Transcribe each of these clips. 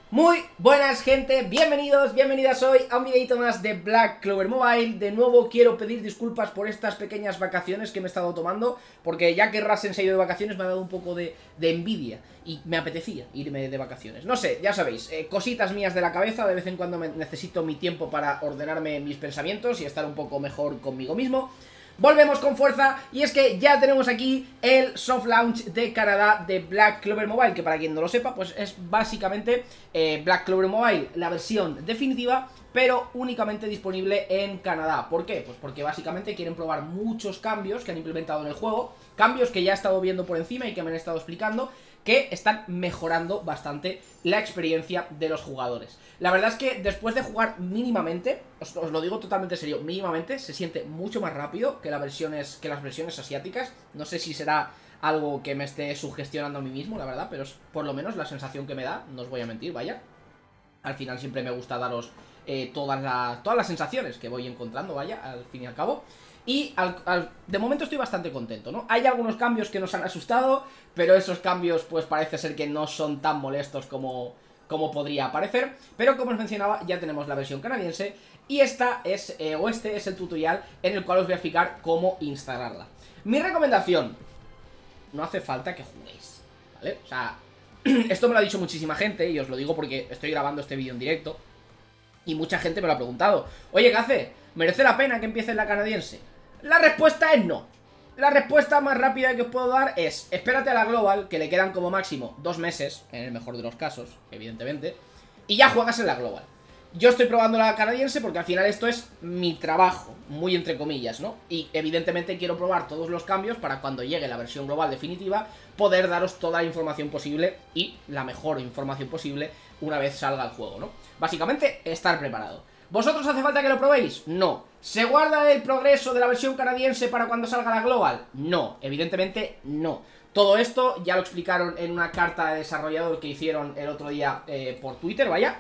Muy buenas gente, bienvenidos, bienvenidas hoy a un videito más de Black Clover Mobile. De nuevo quiero pedir disculpas por estas pequeñas vacaciones que me he estado tomando, porque ya que Rasen se ha ido de vacaciones me ha dado un poco de envidia y me apetecía irme de vacaciones. No sé, ya sabéis, cositas mías de la cabeza, de vez en cuando necesito mi tiempo para ordenarme mis pensamientos y estar un poco mejor conmigo mismo. Volvemos con fuerza y es que ya tenemos aquí el soft launch de Canadá de Black Clover Mobile, que para quien no lo sepa, pues es básicamente Black Clover Mobile, la versión definitiva, pero únicamente disponible en Canadá. ¿Por qué? Pues porque básicamente quieren probar muchos cambios que han implementado en el juego, cambios que ya he estado viendo por encima y que me han estado explicando, que están mejorando bastante la experiencia de los jugadores. La verdad es que después de jugar mínimamente, os lo digo totalmente serio, mínimamente, se siente mucho más rápido que las versiones asiáticas. No sé si será algo que me esté sugestionando a mí mismo, la verdad, pero es por lo menos la sensación que me da, no os voy a mentir, vaya. Al final siempre me gusta daros todas las sensaciones que voy encontrando, vaya, al fin y al cabo. Y de momento estoy bastante contento, ¿no? Hay algunos cambios que nos han asustado, pero esos cambios pues parece ser que no son tan molestos como podría parecer. Pero como os mencionaba, ya tenemos la versión canadiense y este es el tutorial en el cual os voy a explicar cómo instalarla. Mi recomendación, no hace falta que juguéis, ¿vale? O sea, esto me lo ha dicho muchísima gente y os lo digo porque estoy grabando este vídeo en directo y mucha gente me lo ha preguntado. Oye, ¿qué hace? ¿Merece la pena que empiece la canadiense? La respuesta es no. La respuesta más rápida que os puedo dar es: espérate a la Global, que le quedan como máximo 2 meses, en el mejor de los casos, evidentemente, y ya juegas en la Global. Yo estoy probando la canadiense porque al final esto es mi trabajo, muy entre comillas, ¿no? Y evidentemente quiero probar todos los cambios para cuando llegue la versión global definitiva poder daros toda la información posible y la mejor información posible una vez salga el juego, ¿no? Básicamente, estar preparado. ¿Vosotros hace falta que lo probéis? No. ¿Se guarda el progreso de la versión canadiense para cuando salga la global? No, evidentemente no. Todo esto ya lo explicaron en una carta de desarrollador que hicieron el otro día por Twitter, vaya,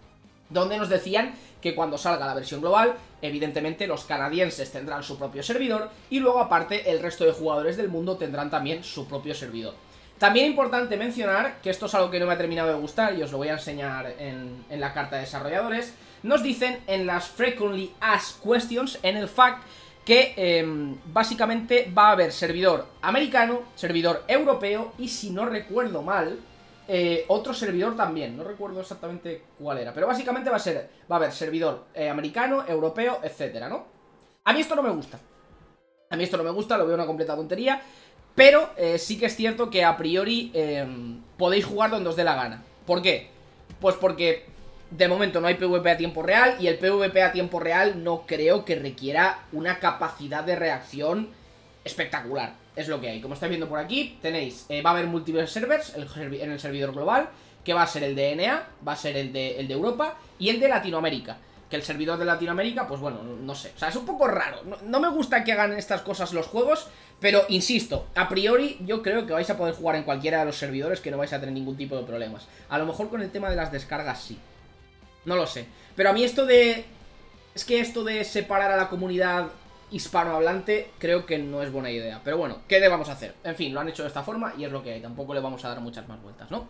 donde nos decían que cuando salga la versión global, evidentemente los canadienses tendrán su propio servidor y luego aparte el resto de jugadores del mundo tendrán también su propio servidor. También importante mencionar, que esto es algo que no me ha terminado de gustar y os lo voy a enseñar en la carta de desarrolladores. Nos dicen en las Frequently Asked Questions, en el FAQ, que básicamente va a haber servidor americano, servidor europeo y, si no recuerdo mal, otro servidor también. No recuerdo exactamente cuál era, pero básicamente va a haber servidor americano, europeo, etcétera, ¿no? A mí esto no me gusta. A mí esto no me gusta, lo veo una completa tontería. Pero sí que es cierto que a priori podéis jugar donde os dé la gana. ¿Por qué? Pues porque de momento no hay PvP a tiempo real y el PvP a tiempo real no creo que requiera una capacidad de reacción espectacular. Es lo que hay. Como estáis viendo por aquí, tenéis, va a haber múltiples servers en el servidor global, que va a ser el de ENEA, va a ser el de Europa y el de Latinoamérica. Que el servidor de Latinoamérica, pues bueno, no sé. O sea, es un poco raro. No me gusta que hagan estas cosas los juegos, pero insisto, a priori yo creo que vais a poder jugar en cualquiera de los servidores, que no vais a tener ningún tipo de problemas. A lo mejor con el tema de las descargas sí. No lo sé. Pero a mí esto de... Es que esto de separar a la comunidad hispanohablante creo que no es buena idea. Pero bueno, ¿qué le vamos a hacer? En fin, lo han hecho de esta forma y es lo que hay. Tampoco le vamos a dar muchas más vueltas, ¿no?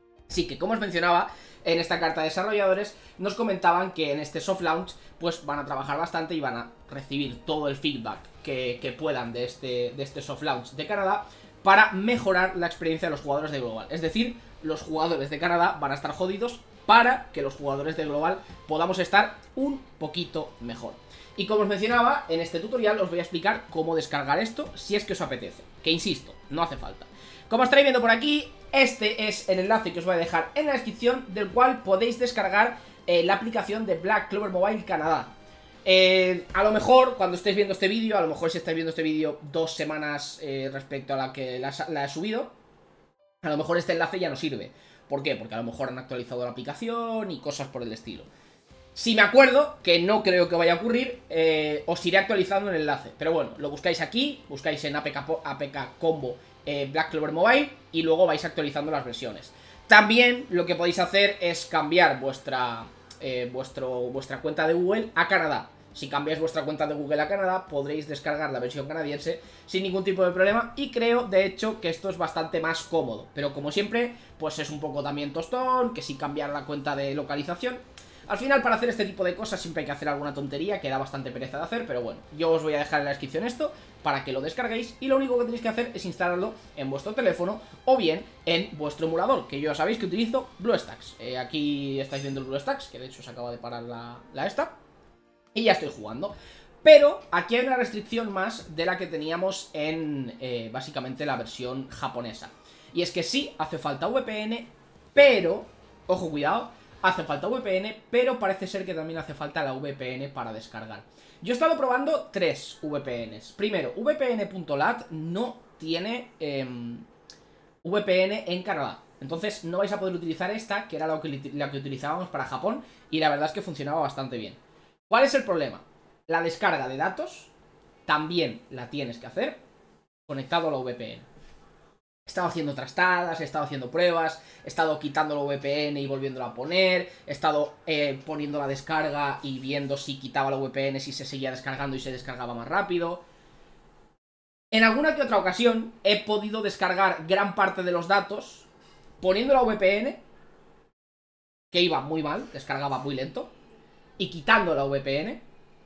Sí que, como os mencionaba, en esta carta de desarrolladores nos comentaban que en este soft launch pues van a trabajar bastante y van a recibir todo el feedback que puedan de este soft launch de Canadá para mejorar la experiencia de los jugadores de Global. Es decir, los jugadores de Canadá van a estar jodidos para que los jugadores de Global podamos estar un poquito mejor. Y como os mencionaba, en este tutorial os voy a explicar cómo descargar esto si es que os apetece. Que insisto, no hace falta. Como estaréis viendo por aquí, este es el enlace que os voy a dejar en la descripción, del cual podéis descargar la aplicación de Black Clover Mobile Canadá. A lo mejor cuando estéis viendo este vídeo, a lo mejor si estáis viendo este vídeo 2 semanas respecto a la que la he subido, a lo mejor este enlace ya no sirve. ¿Por qué? Porque a lo mejor han actualizado la aplicación y cosas por el estilo. Si me acuerdo, que no creo que vaya a ocurrir, os iré actualizando el enlace. Pero bueno, lo buscáis aquí, buscáis en APK Combo Black Clover Mobile y luego vais actualizando las versiones. También lo que podéis hacer es cambiar vuestra cuenta de Google a Canadá. Si cambiáis vuestra cuenta de Google a Canadá, podréis descargar la versión canadiense sin ningún tipo de problema. Y creo, de hecho, que esto es bastante más cómodo. Pero como siempre, pues es un poco también tostón, que si cambiar la cuenta de localización. Al final, para hacer este tipo de cosas siempre hay que hacer alguna tontería que da bastante pereza de hacer, pero bueno, yo os voy a dejar en la descripción esto para que lo descarguéis y lo único que tenéis que hacer es instalarlo en vuestro teléfono o bien en vuestro emulador, que yo ya sabéis que utilizo BlueStacks. Aquí estáis viendo el BlueStacks, que de hecho se acaba de parar la esta, y ya estoy jugando. Pero aquí hay una restricción más de la que teníamos en básicamente la versión japonesa. Y es que sí, hace falta VPN, pero, ojo, cuidado, hace falta VPN, pero parece ser que también hace falta la VPN para descargar. Yo he estado probando 3 VPNs. Primero, VPN.lat no tiene VPN en Canadá. Entonces no vais a poder utilizar esta, que era la que utilizábamos para Japón, y la verdad es que funcionaba bastante bien. ¿Cuál es el problema? La descarga de datos también la tienes que hacer conectado a la VPN. He estado haciendo trastadas, he estado haciendo pruebas, he estado quitando la VPN y volviéndola a poner, he estado poniendo la descarga y viendo si quitaba la VPN, si se seguía descargando y se descargaba más rápido. En alguna que otra ocasión he podido descargar gran parte de los datos poniendo la VPN, que iba muy mal, descargaba muy lento, y quitando la VPN,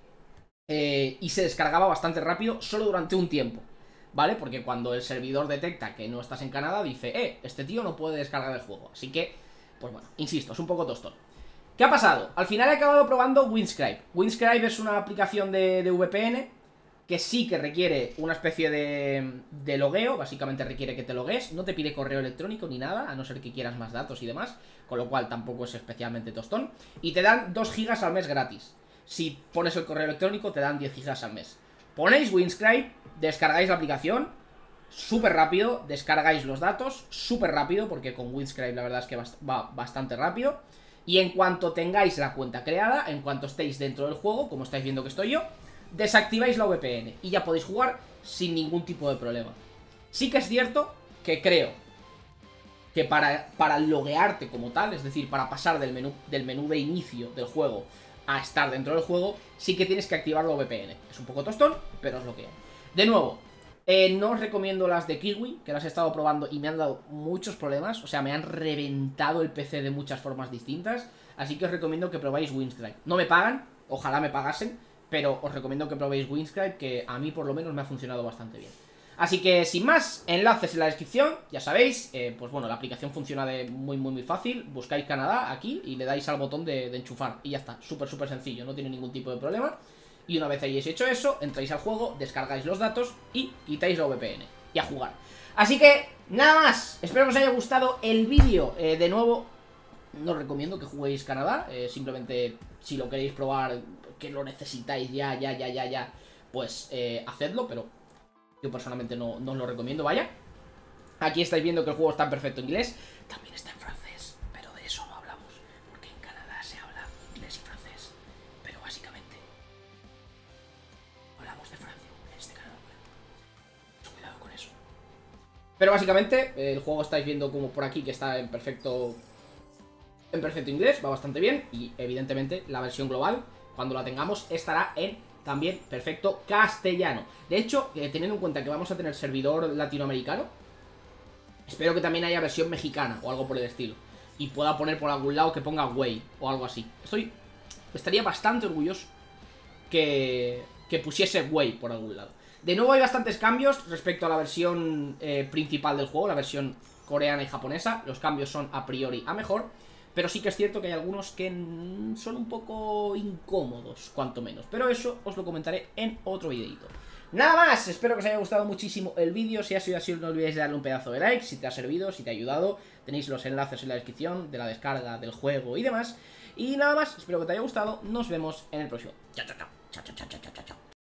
y se descargaba bastante rápido solo durante un tiempo. ¿Vale? Porque cuando el servidor detecta que no estás en Canadá, dice, este tío no puede descargar el juego. Así que, pues bueno, insisto, es un poco tostón. ¿Qué ha pasado? Al final he acabado probando Windscribe. Windscribe es una aplicación de VPN que sí que requiere una especie de logueo. Básicamente requiere que te logues. No te pide correo electrónico ni nada, a no ser que quieras más datos y demás. Con lo cual tampoco es especialmente tostón. Y te dan 2 gigas al mes gratis. Si pones el correo electrónico te dan 10 gigas al mes. Ponéis Windscribe, descargáis la aplicación, súper rápido, descargáis los datos, súper rápido, porque con Windscribe la verdad es que va bastante rápido. Y en cuanto tengáis la cuenta creada, en cuanto estéis dentro del juego, como estáis viendo que estoy yo, desactiváis la VPN y ya podéis jugar sin ningún tipo de problema. Sí que es cierto que creo que para loguearte como tal, es decir, para pasar del menú de inicio del juego a estar dentro del juego, sí que tienes que activar la VPN. Es un poco tostón, pero es lo que hay. De nuevo, no os recomiendo las de Kiwi, que las he estado probando y me han dado muchos problemas. O sea, me han reventado el PC de muchas formas distintas. Así que os recomiendo que probéis Windscribe. No me pagan, ojalá me pagasen, pero os recomiendo que probéis Windscribe, que a mí por lo menos me ha funcionado bastante bien. Así que sin más, enlaces en la descripción, ya sabéis, pues bueno, la aplicación funciona de muy fácil. Buscáis Canadá aquí y le dais al botón de enchufar y ya está, súper sencillo, no tiene ningún tipo de problema. Y una vez hayáis hecho eso, entráis al juego, descargáis los datos y quitáis la VPN y a jugar. Así que nada más, espero que os haya gustado el vídeo. De nuevo, no os recomiendo que juguéis Canadá, simplemente si lo queréis probar, que lo necesitáis ya, pues hacedlo, pero yo personalmente no os lo recomiendo, vaya. Aquí estáis viendo que el juego está en perfecto inglés. También está en francés, pero de eso no hablamos, porque en Canadá se habla inglés y francés. Pero básicamente hablamos de Francia en este canal. Mucho cuidado con eso. Pero básicamente el juego estáis viendo como por aquí que está en perfecto inglés, va bastante bien. Y evidentemente la versión global, cuando la tengamos, estará en también perfecto castellano. De hecho, teniendo en cuenta que vamos a tener servidor latinoamericano, espero que también haya versión mexicana o algo por el estilo. Y pueda poner por algún lado que ponga Way o algo así. Estaría bastante orgulloso que pusiese Way por algún lado. De nuevo hay bastantes cambios respecto a la versión principal del juego, la versión coreana y japonesa. Los cambios son a priori a mejor. Pero sí que es cierto que hay algunos que son un poco incómodos, cuanto menos. Pero eso os lo comentaré en otro videito. Nada más, espero que os haya gustado muchísimo el vídeo. Si ha sido así, no olvidéis de darle un pedazo de like. Si te ha servido, si te ha ayudado, tenéis los enlaces en la descripción de la descarga del juego y demás. Y nada más, espero que te haya gustado. Nos vemos en el próximo. Chao.